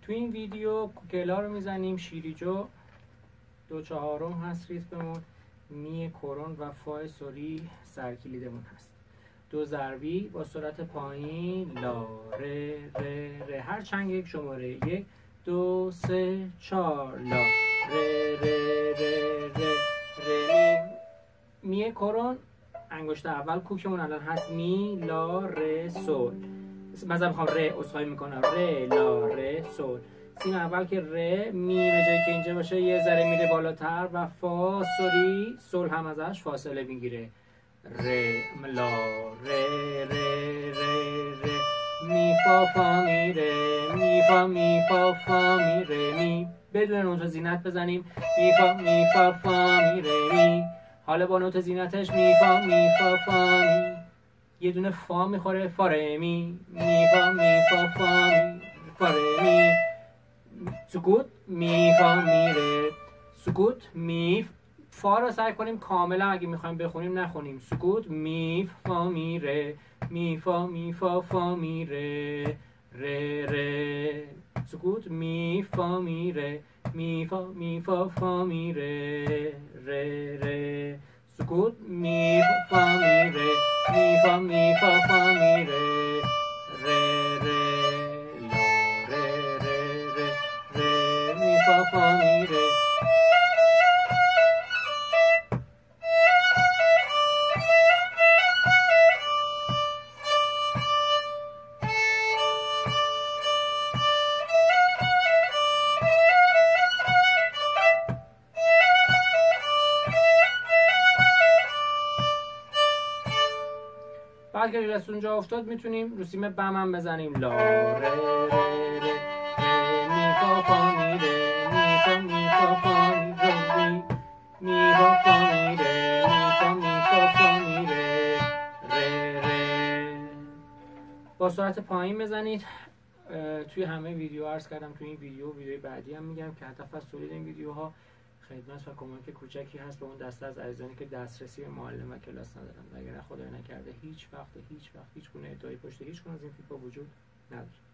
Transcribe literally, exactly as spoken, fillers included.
تو این ویدیو کوکلا رو میزنیم، شیریجو دو چهارم هست ریتم بمون، می کرون و فا سوری سرکلیدمون هست. دو ضربی با سرعت پایین، لا ره ره ره، هر چنگ یک شماره، یک دو سه چهار، لا ره ره ره ره ره. می می کرون انگشت اول کوکمون الان هست می لا ره سول. مثلا میخوام ره اصخایی میکنم، ره لا ره سول. سیم اول که ره، می به جایی که اینجا باشه یه ذره میره بالاتر و فا سوری سول هم ازش فاصله میگیره. ره لا ره ره ره ره، می فا فا می ره، می فا می فا فا می ره می. بدون نوت زینت بزنیم، می فا می فا فا می ره می. حالا با نوت زینتش می فا می فا فا می، یه دونه فا میخوره، فا ره می، می فا می فا فا می، فا ره می. سکوت، می فا می ره، سکوت می. فا رو سعی کنیم کاملا اگه میخوایم بخونیم نخونیم. سکوت، می فا می ره، می فا می فا فا می ره ره ره. سکوت، می فا می ره، می فا می فا فا می ره ره ره. سکوت، می فا می ره، می فا می فا فا می ره ره ره. لا ره ره ره ره، می فا فا می ره. بعد که رس اونجا افتاد میتونیم رو سیم بم هم بزنیم، لا ره ره ره ره، می فا فا می ره، می فا می فا فا می ره می، می فا فا می ره، می فا می فا فا می ره ره ره. با سرعت پایین بزنید. توی همه ویدیو عرض کردم، توی این ویدیو ویدیوی بعدی هم میگم که هدف از تولید این ویدیوها خدمت و کمک کوچکی هست به اون دسته از عزیزانی که دسترسی به معلم و کلاس ندارن. اگر خدای نکرده هیچ وقت هیچ وقت هیچ گونه ادعای پشت هیچ گونه از این تیپ‌ها وجود نداره.